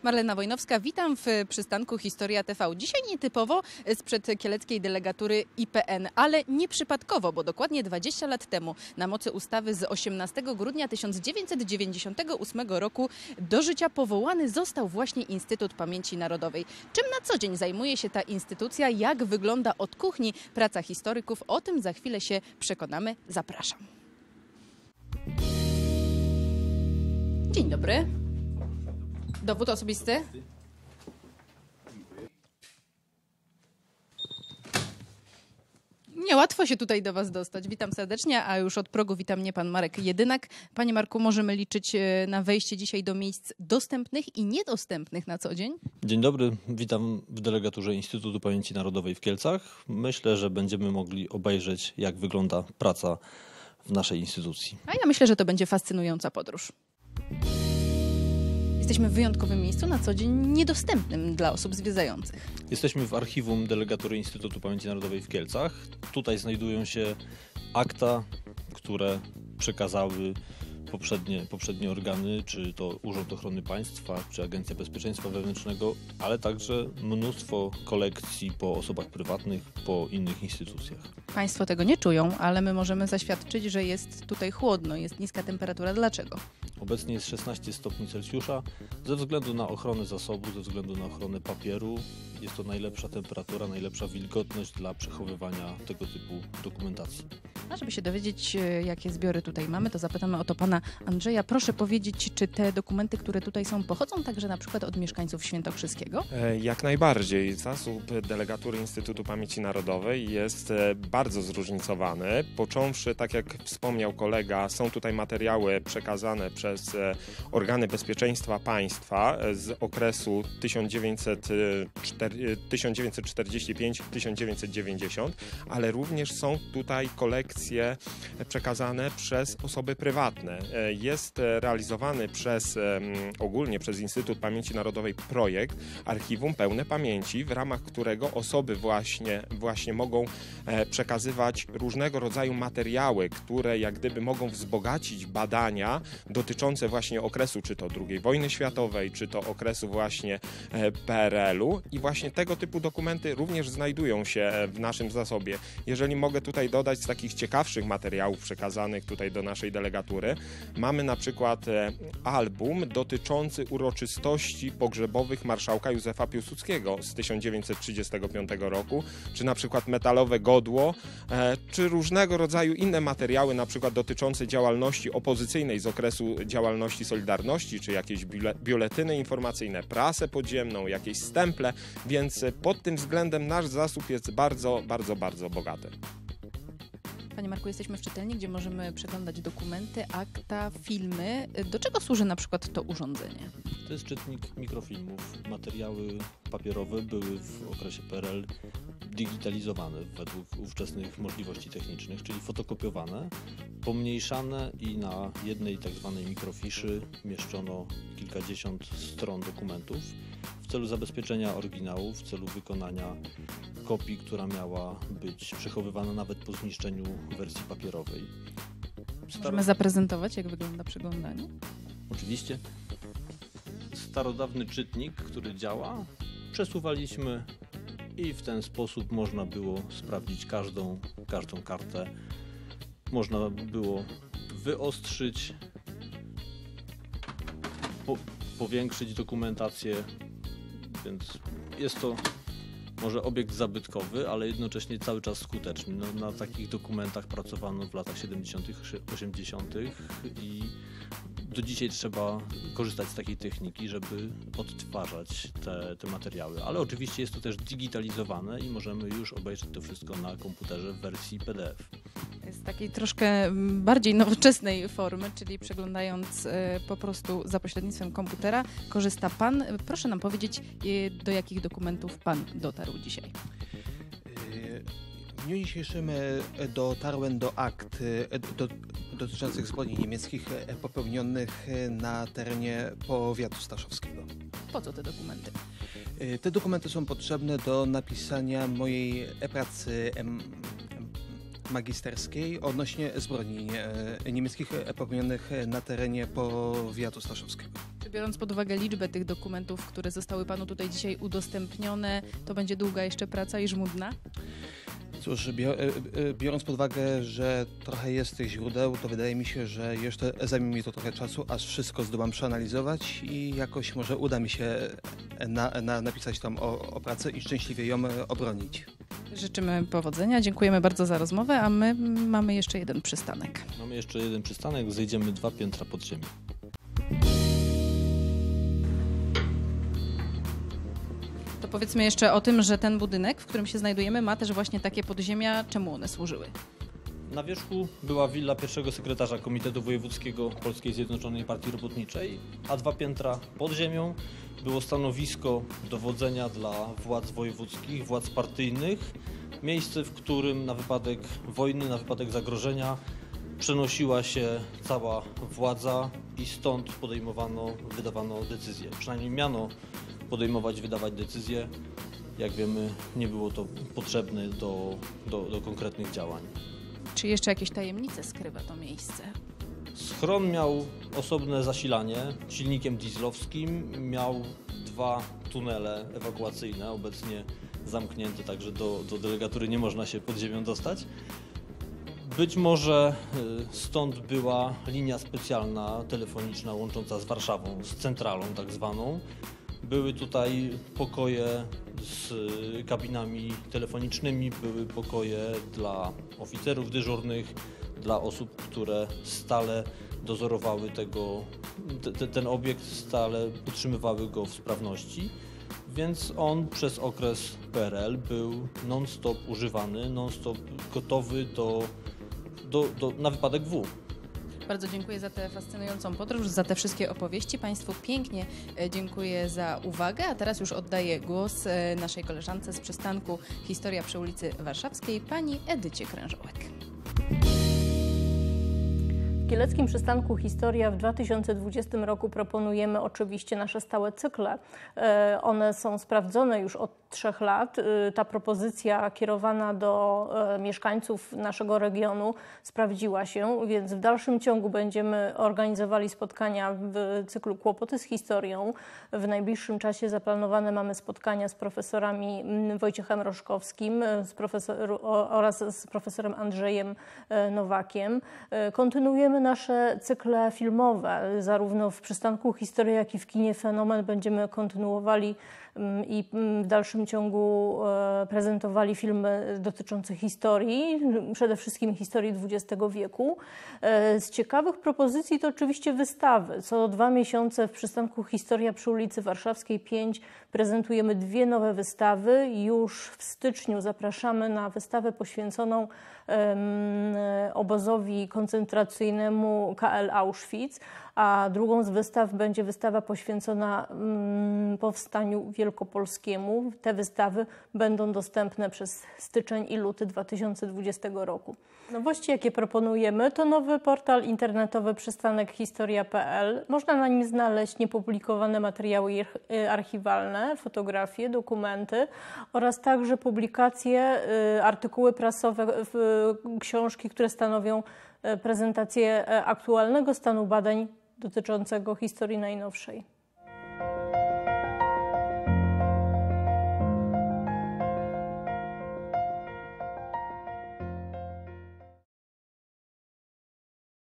Marlena Wojnowska, witam w przystanku Historia TV. Dzisiaj nietypowo sprzed kieleckiej delegatury IPN, ale nie przypadkowo, bo dokładnie 20 lat temu na mocy ustawy z 18 grudnia 1998 roku do życia powołany został właśnie Instytut Pamięci Narodowej. Czym na co dzień zajmuje się ta instytucja, jak wygląda od kuchni praca historyków, o tym za chwilę się przekonamy. Zapraszam. Dzień dobry. Dowód osobisty? Niełatwo się tutaj do Was dostać. Witam serdecznie, a już od progu wita mnie pan Marek Jedynak. Panie Marku, możemy liczyć na wejście dzisiaj do miejsc dostępnych i niedostępnych na co dzień? Dzień dobry, witam w delegaturze Instytutu Pamięci Narodowej w Kielcach. Myślę, że będziemy mogli obejrzeć, jak wygląda praca w naszej instytucji. A ja myślę, że to będzie fascynująca podróż. Jesteśmy w wyjątkowym miejscu, na co dzień niedostępnym dla osób zwiedzających. Jesteśmy w archiwum delegatury Instytutu Pamięci Narodowej w Kielcach. Tutaj znajdują się akta, które przekazały poprzednie organy, czy to Urząd Ochrony Państwa, czy Agencja Bezpieczeństwa Wewnętrznego, ale także mnóstwo kolekcji po osobach prywatnych, po innych instytucjach. Państwo tego nie czują, ale my możemy zaświadczyć, że jest tutaj chłodno, jest niska temperatura. Dlaczego? Obecnie jest 16 stopni Celsjusza. Ze względu na ochronę zasobu, ze względu na ochronę papieru, jest to najlepsza temperatura, najlepsza wilgotność dla przechowywania tego typu dokumentacji. A żeby się dowiedzieć, jakie zbiory tutaj mamy, to zapytamy o to pana Andrzeja. Proszę powiedzieć, czy te dokumenty, które tutaj są, pochodzą także na przykład od mieszkańców Świętokrzyskiego? Jak najbardziej. Zasób delegatury Instytutu Pamięci Narodowej jest bardzo zróżnicowany. Począwszy, tak jak wspomniał kolega, są tutaj materiały przekazane przez organy bezpieczeństwa państwa z okresu 1945-1990, ale również są tutaj kolekcje przekazane przez osoby prywatne. Jest realizowany ogólnie przez Instytut Pamięci Narodowej projekt Archiwum Pełne Pamięci, w ramach którego osoby właśnie mogą przekazywać różnego rodzaju materiały, które jak gdyby mogą wzbogacić badania dotyczące właśnie okresu, czy to II wojny światowej, czy to okresu właśnie PRL-u, i właśnie tego typu dokumenty również znajdują się w naszym zasobie. Jeżeli mogę tutaj dodać z takich ciekawszych materiałów przekazanych tutaj do naszej delegatury, mamy na przykład album dotyczący uroczystości pogrzebowych marszałka Józefa Piłsudskiego z 1935 roku, czy na przykład metalowe godło, czy różnego rodzaju inne materiały, na przykład dotyczące działalności opozycyjnej z okresu działalności Solidarności, czy jakieś biuletyny informacyjne, prasę podziemną, jakieś stemple, więc pod tym względem nasz zasób jest bardzo, bardzo, bardzo bogaty. Panie Marku, jesteśmy w czytelni, gdzie możemy przeglądać dokumenty, akta, filmy. Do czego służy na przykład to urządzenie? To jest czytnik mikrofilmów. Materiały papierowe były w okresie PRL digitalizowane według ówczesnych możliwości technicznych, czyli fotokopiowane, pomniejszane i na jednej tak zwanej mikrofiszy mieszczono kilkadziesiąt stron dokumentów w celu zabezpieczenia oryginału, w celu wykonania kopii, która miała być przechowywana nawet po zniszczeniu wersji papierowej. Możemy zaprezentować, jak wygląda przeglądanie? Oczywiście. Starodawny czytnik, który działa, przesuwaliśmy i w ten sposób można było sprawdzić każdą kartę. Można było wyostrzyć, powiększyć dokumentację, więc jest to może obiekt zabytkowy, ale jednocześnie cały czas skuteczny. Na takich dokumentach pracowano w latach 70., 80. i do dzisiaj trzeba korzystać z takiej techniki, żeby odtwarzać te materiały. Ale oczywiście jest to też digitalizowane i możemy już obejrzeć to wszystko na komputerze w wersji PDF. Z takiej troszkę bardziej nowoczesnej formy, czyli przeglądając po prostu za pośrednictwem komputera, korzysta Pan. Proszę nam powiedzieć, do jakich dokumentów Pan dotarł dzisiaj? W dniu dzisiejszym dotarłem do akt dotyczących zbrodni niemieckich popełnionych na terenie powiatu staszowskiego. Po co te dokumenty? Te dokumenty są potrzebne do napisania mojej pracy magisterskiej odnośnie zbrodni niemieckich popełnionych na terenie powiatu staszowskiego. Biorąc pod uwagę liczbę tych dokumentów, które zostały panu tutaj dzisiaj udostępnione, to będzie długa jeszcze praca i żmudna? Cóż, biorąc pod uwagę, że trochę jest tych źródeł, to wydaje mi się, że jeszcze zajmie mi to trochę czasu, aż wszystko zdołam przeanalizować i jakoś może uda mi się napisać tam o pracę i szczęśliwie ją obronić. Życzymy powodzenia, dziękujemy bardzo za rozmowę, a my mamy jeszcze jeden przystanek. Mamy jeszcze jeden przystanek, zejdziemy 2 piętra pod ziemię. To powiedzmy jeszcze o tym, że ten budynek, w którym się znajdujemy, ma też właśnie takie podziemia. Czemu one służyły? Na wierzchu była willa pierwszego sekretarza Komitetu Wojewódzkiego Polskiej Zjednoczonej Partii Robotniczej, a 2 piętra pod ziemią było stanowisko dowodzenia dla władz wojewódzkich, władz partyjnych, miejsce, w którym na wypadek wojny, na wypadek zagrożenia przenosiła się cała władza i stąd wydawano decyzje. Przynajmniej miano podejmować, wydawać decyzje. Jak wiemy, nie było to potrzebne do konkretnych działań. Czy jeszcze jakieś tajemnice skrywa to miejsce? Schron miał osobne zasilanie silnikiem dieslowskim, miał 2 tunele ewakuacyjne, obecnie zamknięte, także do delegatury nie można się pod ziemią dostać. Być może stąd była linia specjalna telefoniczna łącząca z Warszawą, z centralą tak zwaną. Były tutaj pokoje z kabinami telefonicznymi, były pokoje dla oficerów dyżurnych, dla osób, które stale dozorowały ten obiekt, stale utrzymywały go w sprawności. Więc on przez okres PRL był non-stop używany, non-stop gotowy na wypadek W. Bardzo dziękuję za tę fascynującą podróż, za te wszystkie opowieści. Państwu pięknie dziękuję za uwagę, a teraz już oddaję głos naszej koleżance z przystanku Historia przy ulicy Warszawskiej, pani Edycie Krężołek. W Kieleckim Przystanku Historia w 2020 roku proponujemy oczywiście nasze stałe cykle. One są sprawdzone już od 3 lat. Ta propozycja kierowana do mieszkańców naszego regionu sprawdziła się, więc w dalszym ciągu będziemy organizowali spotkania w cyklu Kłopoty z historią. W najbliższym czasie zaplanowane mamy spotkania z profesorami Wojciechem Roszkowskim oraz z profesorem Andrzejem Nowakiem. Kontynuujemy nasze cykle filmowe, zarówno w Przystanku Historia, jak i w kinie Fenomen będziemy kontynuowali i w dalszym ciągu prezentowali filmy dotyczące historii, przede wszystkim historii XX wieku. Z ciekawych propozycji to oczywiście wystawy. Co 2 miesiące w Przystanku Historia przy ulicy Warszawskiej 5 prezentujemy 2 nowe wystawy. Już w styczniu zapraszamy na wystawę poświęconą obozowi koncentracyjnemu KL Auschwitz, a drugą z wystaw będzie wystawa poświęcona powstaniu wielkopolskiemu. Te wystawy będą dostępne przez styczeń i luty 2020 roku. Nowości, jakie proponujemy, to nowy portal internetowy przystanek historia.pl. Można na nim znaleźć niepublikowane materiały archiwalne, fotografie, dokumenty oraz także publikacje, artykuły prasowe, książki, które stanowią prezentację aktualnego stanu badań dotyczącego historii najnowszej.